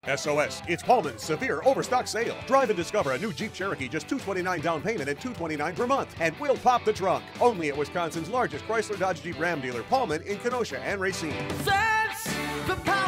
SOS, it's Palmen's severe overstock sale. Drive and discover a new Jeep Cherokee, just $229 down payment and $229 per month, and we'll pop the trunk. Only at Wisconsin's largest Chrysler Dodge Jeep Ram dealer, Palmen in Kenosha and Racine. Sense the power.